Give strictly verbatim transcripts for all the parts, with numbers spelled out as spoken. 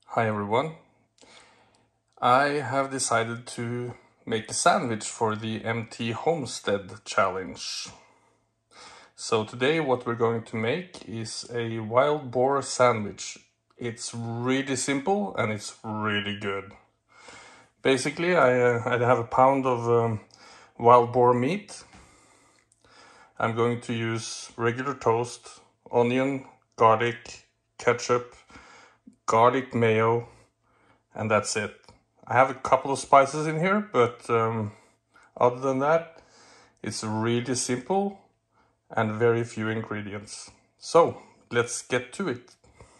Hi everyone. I have decided to make a sandwich for the M T Homestead Challenge. So today what we're going to make is a wild boar sandwich. It's really simple and it's really good. Basically I, uh, I have a pound of um, wild boar meat. I'm going to use regular toast, onion, garlic, ketchup, garlic mayo, and that's it. I have a couple of spices in here, but um, other than that, it's really simple and very few ingredients. So let's get to it.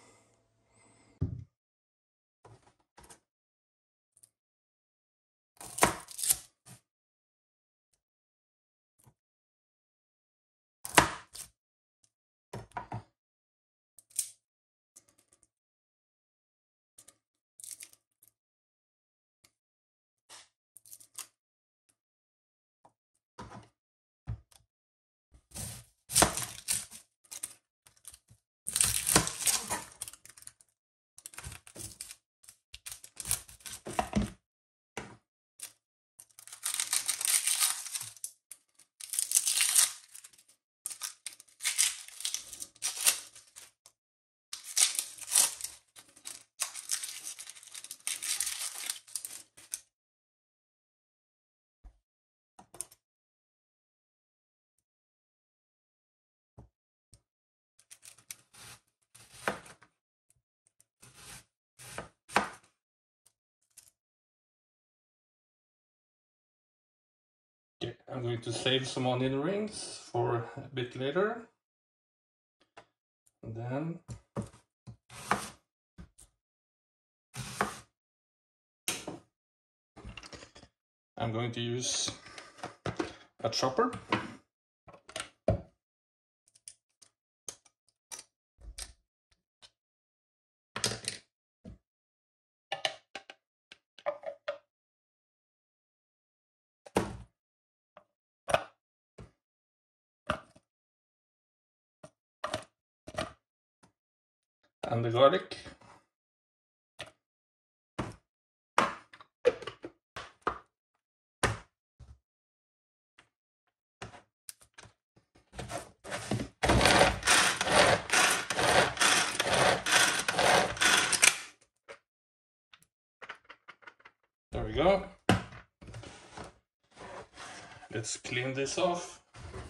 Okay, I'm going to save some onion rings for a bit later. And then I'm going to use a chopper. And the garlic. There we go. Let's clean this off.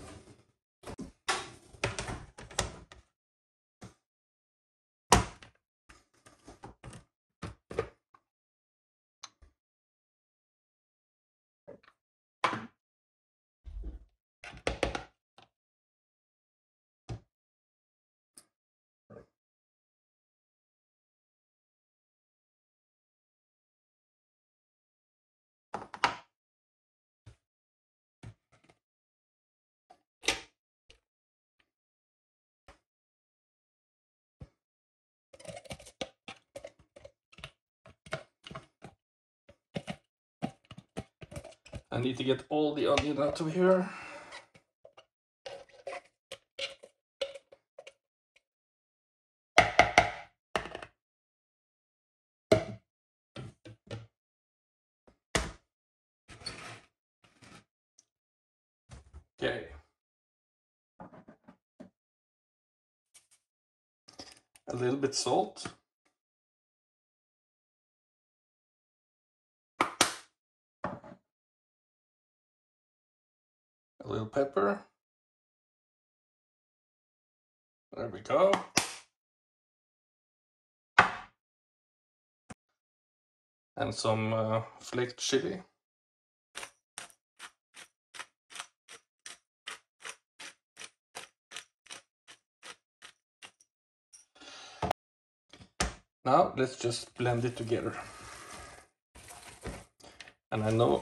I need to get all the onion out of here. Okay. A little bit salt. A little pepper. There we go. And some uh, flaked chili. Now let's just blend it together. And I know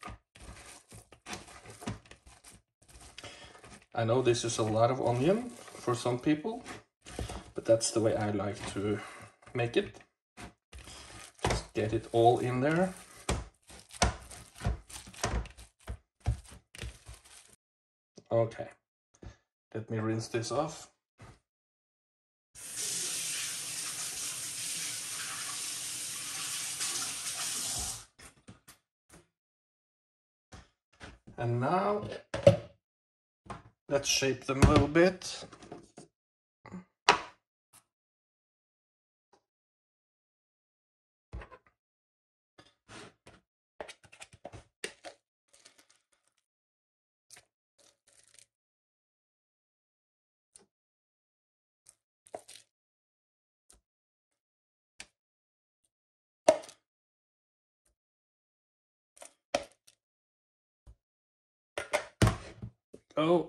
I know this is a lot of onion for some people, but that's the way I like to make it. Just get it all in there. Okay, let me rinse this off. And now let's shape them a little bit. Oh.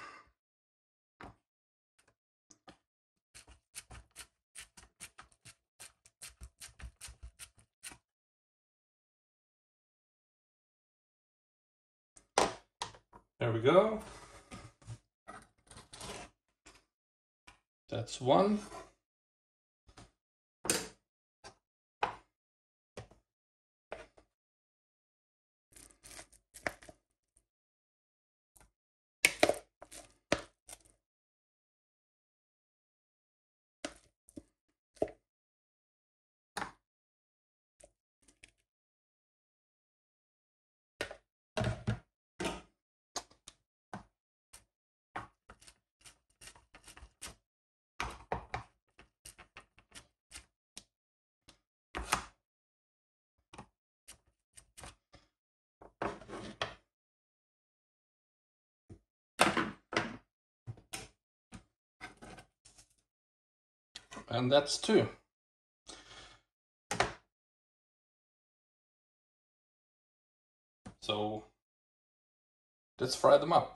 There we go. That's one. And that's two. So let's fry them up.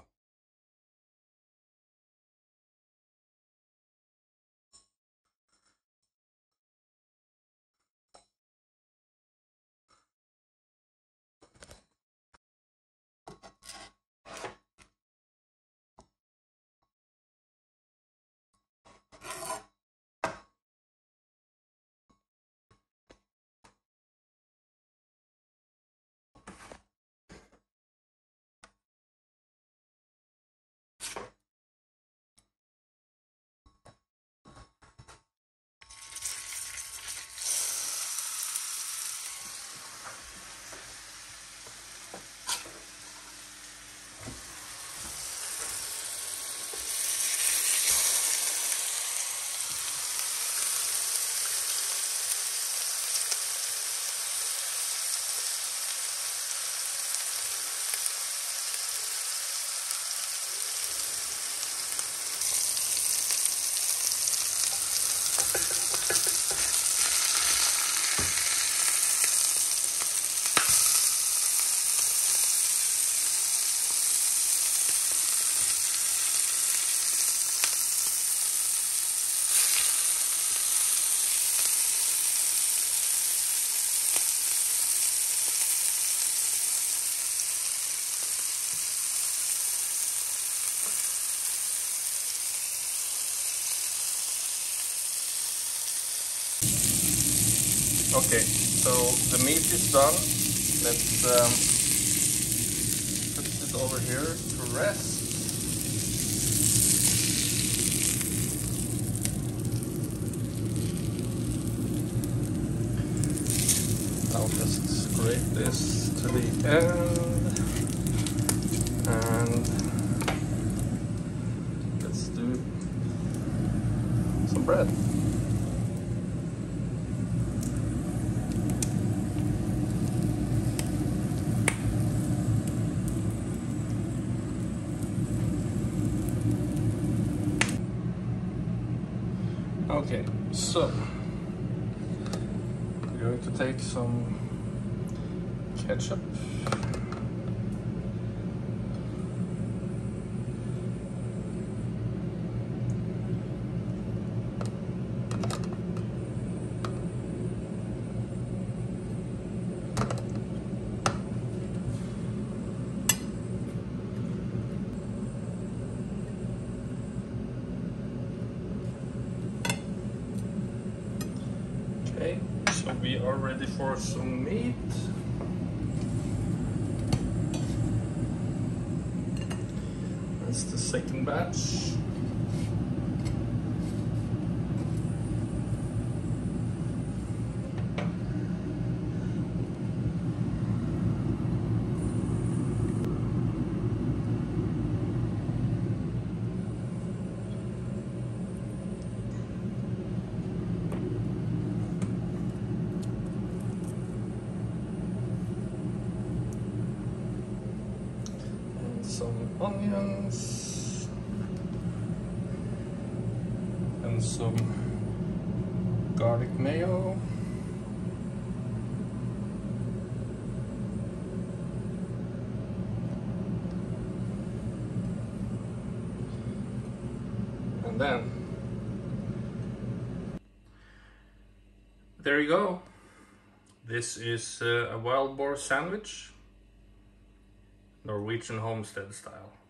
Okay, so the meat is done. Let's um, put it over here to rest. I'll just scrape this to the end, and let's do some bread. Okay, so we're going to take some ketchup. Okay, so we are ready for some meat. That's the second batch. onions and some garlic mayo. And then there you go. This is uh, a wild boar sandwich, Norwegian homestead style.